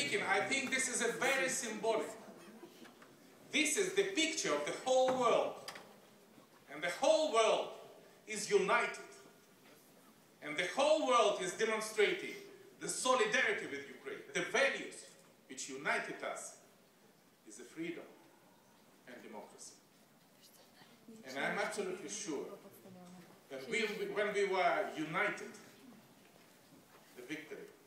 speaking, I think this is a very symbolic. This is the picture of the whole world. And the whole world is united. And the whole world is demonstrating the solidarity with Ukraine. The values which united us is the freedom and democracy. And I'm absolutely sure that when we were united, the victory